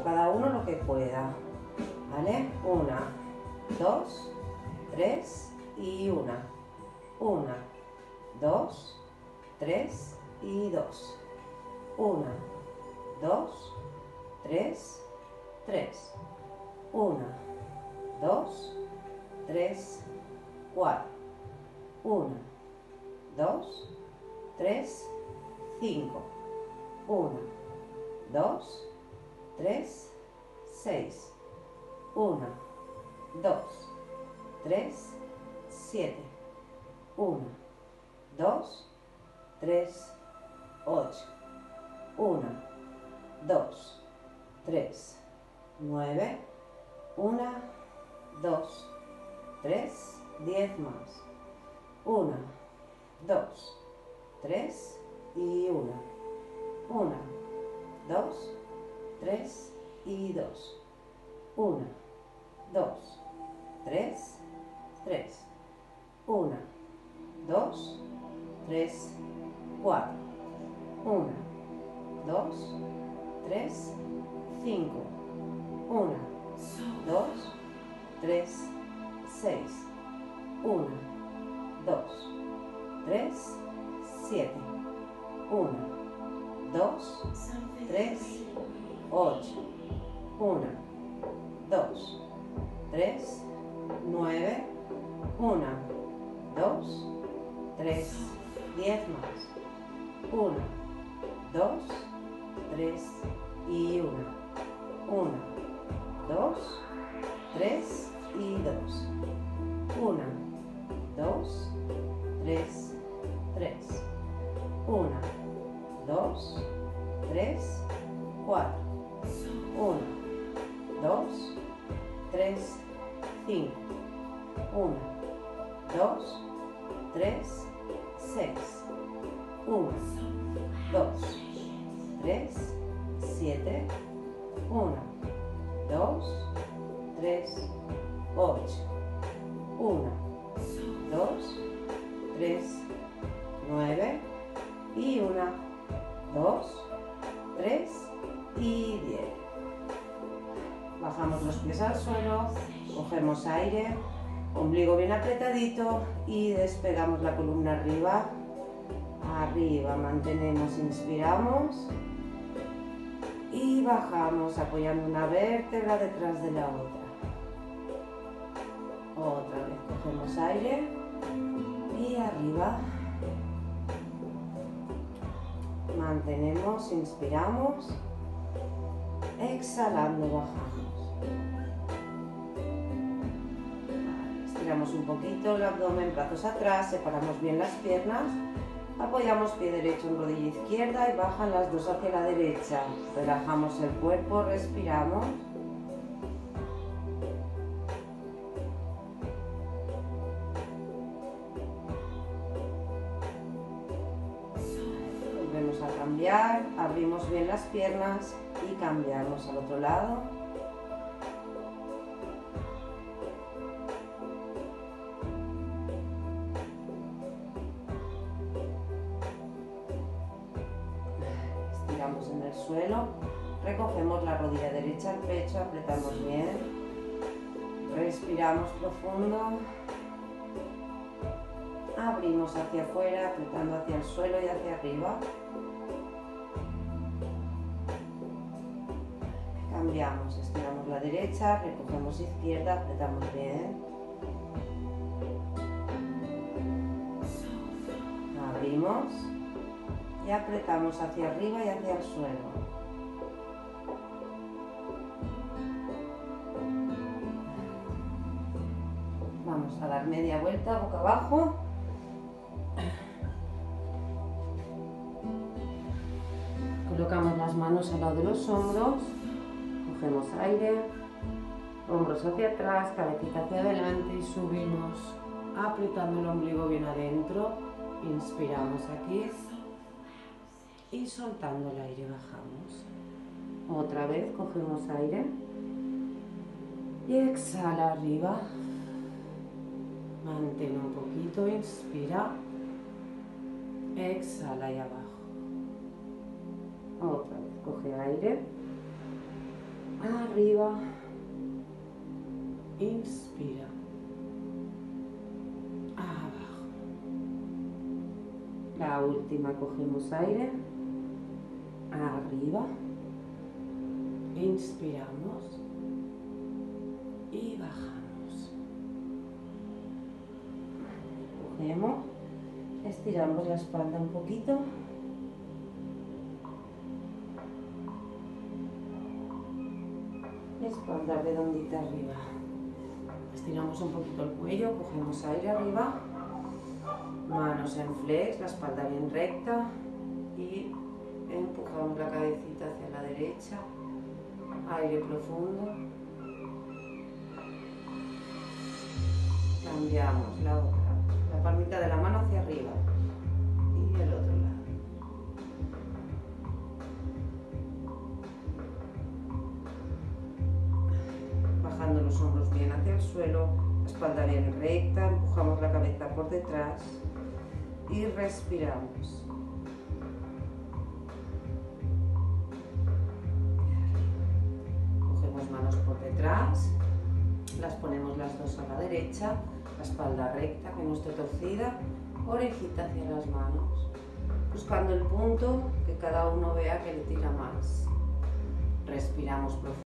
cada uno lo que pueda, ¿vale? 1, 2, 3 y 1. 1, 2, 3 y 2. 1, 2, 3, 3. 1, 2, 3, 4. 1, 2, 3, 5. 1, 2, 3, 6. 1, 2, 3, 7. 1, 2, 3, 8. 1, 2, 3, 9. 1, 2, 3, 10 más. 1, 2, 3 y 1. 1, 2, 3 y 2. 1, 2, 3, 3. 1, 2, 3, 4. 1, 2, 3, 5. 1, 2, 3, 6. 1, 2, 3, 7. 1, 2, 3, 8. 1, 2, 3, 9. 1, 2, 3, 10 más. 1, 2, 3 y 1. 1, 2, 3 y 2. 1, 2, 3, 3. 1, 2, 3, 4. 1, 2, 3, 5. 1, 2, 3, 6. 1, 2, 3, 7. 1, 2, 3, 8. 1, 2, 3, 9. Y 1, 2, 3 y 10. Bajamos los pies al suelo, cogemos aire, ombligo bien apretadito y despegamos la columna arriba. Arriba, mantenemos, inspiramos y bajamos apoyando una vértebra detrás de la otra. Otra vez cogemos aire y arriba. Mantenemos, inspiramos, exhalando, bajamos. Estiramos un poquito el abdomen, brazos atrás, separamos bien las piernas, apoyamos pie derecho en rodilla izquierda y bajan las dos hacia la derecha. Relajamos el cuerpo, respiramos. Volvemos a cambiar, abrimos bien las piernas y cambiamos al otro lado. Estiramos en el suelo, recogemos la rodilla derecha al pecho, apretamos bien, respiramos profundo, abrimos hacia afuera, apretando hacia el suelo y hacia arriba. Cambiamos, estiramos la derecha, recogemos izquierda, apretamos bien. Abrimos y apretamos hacia arriba y hacia el suelo. Vamos a dar media vuelta boca abajo. Colocamos las manos al lado de los hombros. Cogemos aire, hombros hacia atrás, cabecita hacia adelante y subimos apretando el ombligo bien adentro. Inspiramos aquí y soltando el aire bajamos. Otra vez cogemos aire y exhala arriba. Mantén un poquito, inspira, exhala y abajo. Otra vez, coge aire, arriba, inspira, abajo. La última, cogemos aire, arriba, inspiramos y bajamos. Cogemos, estiramos la espalda un poquito. Espalda redondita arriba. Estiramos un poquito el cuello, cogemos aire arriba, manos en flex, la espalda bien recta y empujamos la cabecita hacia la derecha, aire profundo. Cambiamos la otra, la palmita de la mano hacia arriba y el otro lado. Bajando los hombros bien hacia el suelo, la espalda bien recta, empujamos la cabeza por detrás y respiramos. Cogemos manos por detrás, las ponemos las dos a la derecha, la espalda recta, que no esté torcida, orejita hacia las manos, buscando el punto que cada uno vea que le tira más. Respiramos profundamente.